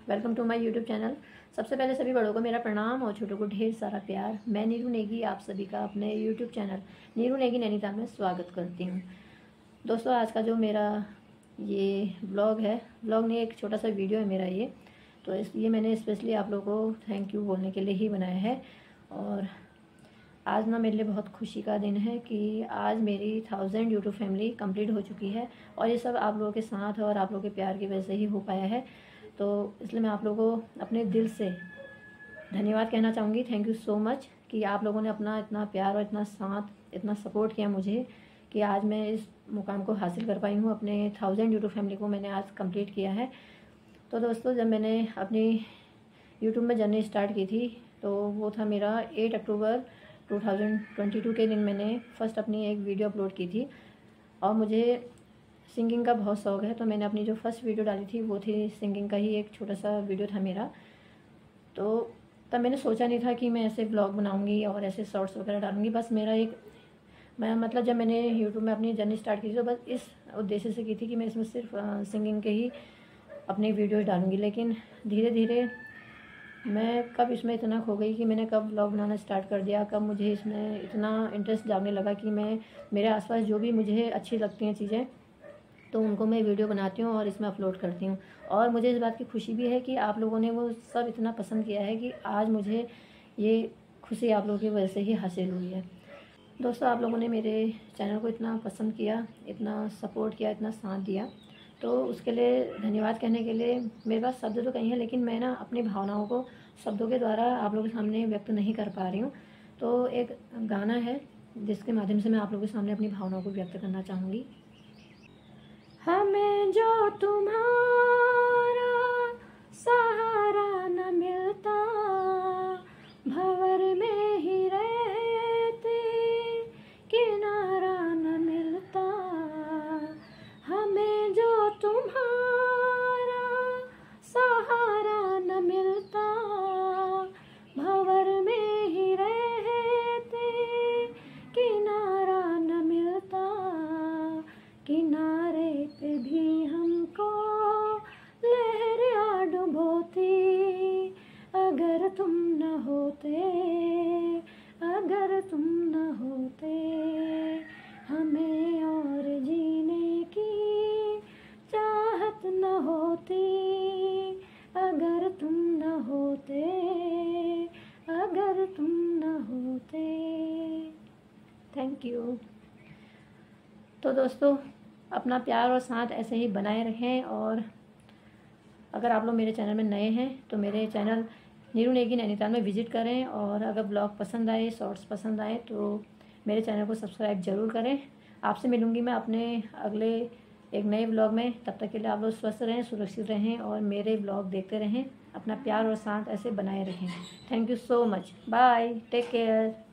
Welcome to my YouTube channel. सबसे पहले सभी बड़ों को मेरा प्रणाम और छोटों को ढेर सारा प्यार। मैं नीरू नेगी आप सभी का अपने यूट्यूब चैनल नीरू नेगी नैनीताल में स्वागत करती हूँ। दोस्तों, आज का जो मेरा ये ब्लॉग है, ब्लॉग नहीं एक छोटा सा वीडियो है मेरा ये, तो इसलिए मैंने स्पेशली आप लोगों को थैंक यू बोलने के लिए ही बनाया है। और आज ना मेरे लिए बहुत खुशी का दिन है कि आज मेरी 1000 यूट्यूब फैमिली कंप्लीट हो चुकी है और ये सब आप लोगों के साथ और आप लोगों के प्यार की वजह से ही हो पाया है। तो इसलिए मैं आप लोगों को अपने दिल से धन्यवाद कहना चाहूँगी। थैंक यू सो मच कि आप लोगों ने अपना इतना प्यार और इतना साथ, इतना सपोर्ट किया मुझे कि आज मैं इस मुकाम को हासिल कर पाई हूँ। अपने 1000 यूट्यूब फैमिली को मैंने आज कंप्लीट किया है। तो दोस्तों, जब मैंने अपनी यूट्यूब में जर्नी स्टार्ट की थी तो वो था मेरा 8 अक्टूबर 2022 के दिन मैंने फर्स्ट अपनी एक वीडियो अपलोड की थी। और मुझे सिंगिंग का बहुत शौक़ है, तो मैंने अपनी जो फर्स्ट वीडियो डाली थी वो थी सिंगिंग का ही एक छोटा सा वीडियो था मेरा। तो तब मैंने सोचा नहीं था कि मैं ऐसे ब्लॉग बनाऊंगी और ऐसे शॉर्ट्स वगैरह डालूंगी। बस मेरा मैं मतलब जब मैंने यूट्यूब में अपनी जर्नी स्टार्ट की थी तो बस इस उद्देश्य से की थी कि मैं इसमें सिर्फ सिंगिंग के ही अपनी वीडियोज डालूंगी। लेकिन धीरे धीरे मैं कब इसमें इतना खो गई कि मैंने कब ब्लॉग बनाना स्टार्ट कर दिया, कब मुझे इसमें इतना इंटरेस्ट जागने लगा कि मैं मेरे आसपास जो भी मुझे अच्छी लगती हैं चीज़ें तो उनको मैं वीडियो बनाती हूँ और इसमें अपलोड करती हूँ। और मुझे इस बात की खुशी भी है कि आप लोगों ने वो सब इतना पसंद किया है कि आज मुझे ये खुशी आप लोगों की वजह से ही हासिल हुई है। दोस्तों, आप लोगों ने मेरे चैनल को इतना पसंद किया, इतना सपोर्ट किया, इतना साथ दिया, तो उसके लिए धन्यवाद कहने के लिए मेरे पास शब्द तो कहीं है, लेकिन मैं ना अपनी भावनाओं को शब्दों के द्वारा आप लोगों के सामने व्यक्त नहीं कर पा रही हूँ। तो एक गाना है जिसके माध्यम से मैं आप लोगों के सामने अपनी भावनाओं को व्यक्त करना चाहूँगी। हमें जो तुम्हारा सहारा न मिलता, भंवर में ही रहते किनारा न मिलता। हमें जो तुम्हारा सहारा न मिलता, भंवर में ही रहते किनारा न मिलता। किनारे पे भी हमको लहर आ डुबोती, अगर तुम न होते, अगर तुम न होते। हमें और जीने की चाहत न होती, अगर तुम न होते, अगर तुम न होते। Thank you. तो दोस्तों, अपना प्यार और साथ ऐसे ही बनाए रखें। और अगर आप लोग मेरे चैनल में नए हैं तो मेरे चैनल नीरू नेगी नैनीताल में विज़िट करें। और अगर ब्लॉग पसंद आए, शॉर्ट्स पसंद आए तो मेरे चैनल को सब्सक्राइब ज़रूर करें। आपसे मिलूँगी मैं अपने अगले एक नए ब्लॉग में। तब तक के लिए आप लोग स्वस्थ रहें, सुरक्षित रहें और मेरे ब्लॉग देखते रहें। अपना प्यार और साथ ऐसे बनाए रखें। Thank you so much. Bye, take care.